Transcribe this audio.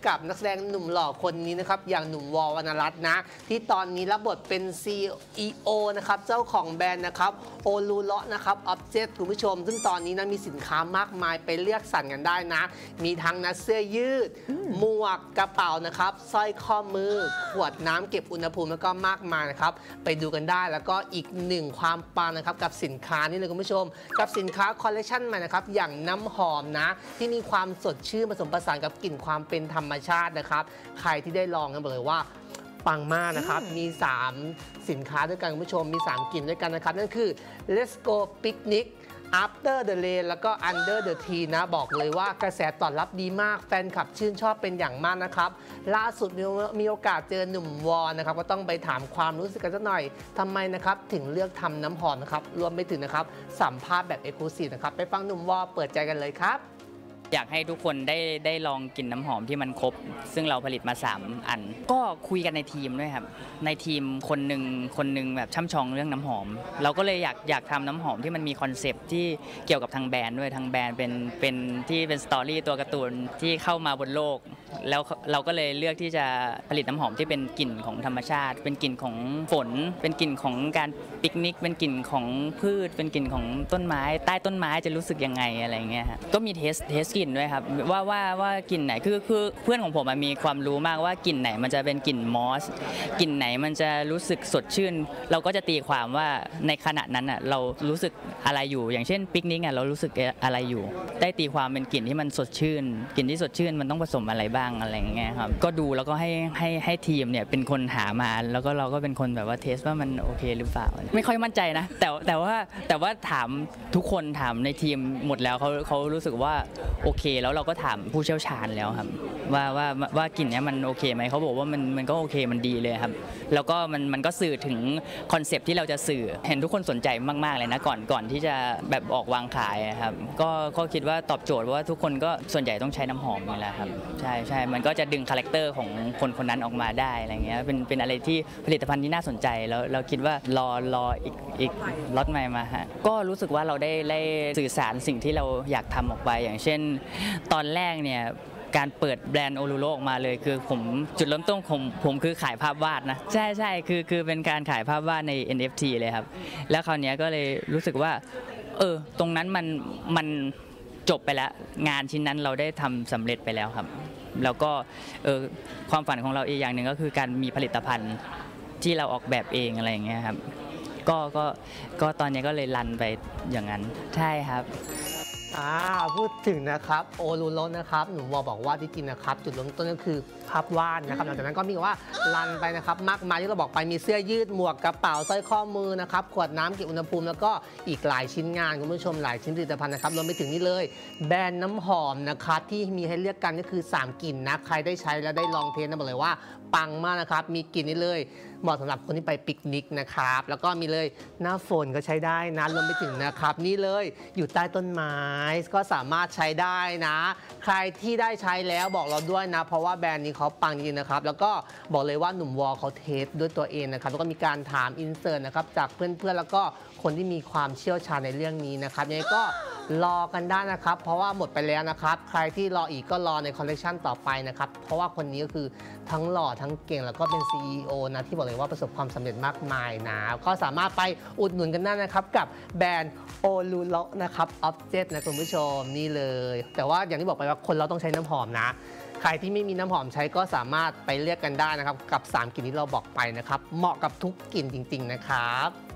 กับนักแสดงหนุ่มหล่อคนนี้นะครับอย่างหนุ่มวอวรรณรัตน์นะที่ตอนนี้รับบทเป็น CEO นะครับเจ้าของแบรนด์นะครับโอลูเลาะนะครับออบเจกต์คุณผู้ชมซึ่งตอนนี้นะมีสินค้ามากมายไปเลือกสรรกันได้นะมีทั้งนะเสื้อยืดหมวกกระเป๋านะครับสร้อยข้อมือขวดน้ำเก็บอุณหภูมิแล้วก็มากมายนะครับไปดูกันได้แล้วก็อีกหนึ่งความปังนะครับกับสินค้านี่เลยคุณผู้ชมกับสินค้าคอลเลคชันใหม่นะครับอย่างน้ำหอมนะที่มีความสดชื่นผสมผสานกับกลิ่นความเป็นธรรมชาตินะครับใครที่ได้ลองกันบอกเลยว่าปังมากนะครับมี3สินค้าด้วยกันคุณผู้ชมมี3กลิ่นด้วยกันนะครับนั่นคือ Let's Go Picnic After the Rain แล้วก็ Under the Tree นะบอกเลยว่ากระแสตอบรับดีมากแฟนคลับชื่นชอบเป็นอย่างมากนะครับล่าสุดมีโอกาสเจอหนุ่มวอนะครับก็ต้องไปถามความรู้สึกกันสักหน่อยทำไมนะครับถึงเลือกทำน้ำหอมนะครับรวมไปถึงนะครับสัมภาษณ์แบบ Exclusive นะครับไปฟังหนุ่มวอเปิดใจกันเลยครับอยากให้ทุกคนได้ลองกลิ่นน้ำหอมที่มันครบซึ่งเราผลิตมา3อันก็คุยกันในทีมด้วยครับในทีมคนหนึ่งแบบช่ำชองเรื่องน้ำหอมเราก็เลยอยากทำน้ำหอมที่มันมีคอนเซปต์ที่เกี่ยวกับทางแบรนด์ด้วยทางแบรนด์เป็นที่เป็นสตอรี่ตัวการ์ตูนที่เข้ามาบนโลกแล้วเราก็เลยเลือกที่จะผลิตน้ำหอมที่เป็นกลิ่นของธรรมชาติเป็นกลิ่นของฝนเป็นกลิ่นของการปิกนิกเป็นกลิ่นของพืชเป็นกลิ่นของต้นไม้ใต้ต้นไม้จะรู้สึกยังไงอะไรเงี้ยก็มีเทสกลิ่นด้วยครับว่ากลิ่นไหนคือเพื่อนของผมมีความรู้มากว่ากลิ่นไหนมันจะเป็นกลิ่นมอสกลิ่นไหนมันจะรู้สึกสดชื่นเราก็จะตีความว่าในขณะนั้นเรารู้สึกอะไรอยู่อย่างเช่นปิกนิกเรารู้สึกอะไรอยู่ได้ตีความเป็นกลิ่นที่มันสดชื่นกลิ่นที่สดชื่นมันต้องผสมอะไรบ้างอะไรเงี้ยครับก็ดูแล้วก็ให้ทีมเนี่ยเป็นคนหามาแล้วก็เราก็เป็นคนแบบว่าเทสว่ามันโอเคหรือเปล่าไม่ค่อยมั่นใจนะแต่ว่าถามทุกคนถามในทีมหมดแล้วเขารู้สึกว่าโอเคแล้วเราก็ถามผู้เชี่ยวชาญแล้วครับว่ากลิ่นนี้มันโอเคไหมเขาบอกว่ามันก็โอเคมันดีเลยครับแล้วก็มันก็สื่อถึงคอนเซปต์ที่เราจะสื่อเห็นทุกคนสนใจมากๆเลยนะก่อนที่จะแบบออกวางขายครับก็คิดว่าตอบโจทย์ว่าทุกคนก็ส่วนใหญ่ต้องใช้น้ำหอมนี่แหละครับใช่มันก็จะดึงคาแรคเตอร์ของคนนั้นออกมาได้อะไรเงี้ยเป็นอะไรที่ผลิตภัณฑ์ที่น่าสนใจแล้วเราคิดว่ารออีกล็อตใหม่มาฮะก็รู้สึกว่าเราได้สื่อสารสิ่งที่เราอยากทำออกไปอย่างเช่นตอนแรกเนี่ยการเปิดแบรนด์โอลูโลออกมาเลยคือผมจุดเริ่มต้นของผมคือขายภาพวาดนะใช่คือเป็นการขายภาพวาดใน NFT เลยครับแล้วคราวนี้ก็เลยรู้สึกว่าตรงนั้นมันจบไปแล้วงานชิ้นนั้นเราได้ทำสำเร็จไปแล้วครับแล้วก็ความฝันของเราอีกอย่างหนึ่งก็คือการมีผลิตภัณฑ์ที่เราออกแบบเองอะไรอย่างเงี้ยครับก็ตอนนี้ก็เลยรันไปอย่างนั้นใช่ครับพูดถึงนะครับโอลูโลนะครับหนุ่มวอบอกว่าที่จริงนะครับจุดเริ่มต้นก็คือภาพวาดนะครับหลังจากนั้นก็มีว่ารันไปนะครับมากมายที่เราบอกไปมีเสื้อยืดหมวกกระเป๋าสร้อยข้อมือนะครับขวดน้ำเก็บอุณหภูมิแล้วก็อีกหลายชิ้นงานคุณผู้ชมหลายชิ้นผลิตภัณฑ์นะครับรวมไปถึงนี่เลยแบรนด์น้ำหอมนะครับที่มีให้เลือกกันก็คือ3กลิ่นนะใครได้ใช้แล้วได้ลองเทสนะบอกเลยว่าปังมากนะครับมีกลิ่นนี้เลยเหมาะสำหรับคนที่ไปปิกนิกนะครับแล้วก็มีเลยหน้าฝนก็ใช้ได้นะรวมไปถึงนะครับนี่เลยอยู่ใต้ต้นไม้ก็สามารถใช้ได้นะใครที่ได้ใช้แล้วบอกเราด้วยนะเพราะว่าแบรนด์นี้เขาปังจริงๆนะครับแล้วก็บอกเลยว่าหนุ่มวอเขาเทสด้วยตัวเองนะครับแล้วก็มีการถามอินเสิร์ตนะครับจากเพื่อนๆแล้วก็คนที่มีความเชี่ยวชาญในเรื่องนี้นะครับยังไงก็รอกันได้นะครับเพราะว่าหมดไปแล้วนะครับใครที่รออีกก็รอในคอลเลคชันต่อไปนะครับเพราะว่าคนนี้ก็คือทั้งหล่อทั้งเก่งแล้วก็เป็น CEO นะที่บอกเลยว่าประสบความสำเร็จมากมายนะก็สามารถไปอุดหนุนกันได้นะครับกับแบรนด์โอลูโลนะครับออบเจกต์นะคุณผู้ชมนี่เลยแต่ว่าอย่างที่บอกไปว่าคนเราต้องใช้น้ำหอมนะใครที่ไม่มีน้ำหอมใช้ก็สามารถไปเลือกกันได้นะครับกับ3กลิ่นที่เราบอกไปนะครับเหมาะกับทุกกลิ่นจริงๆนะครับ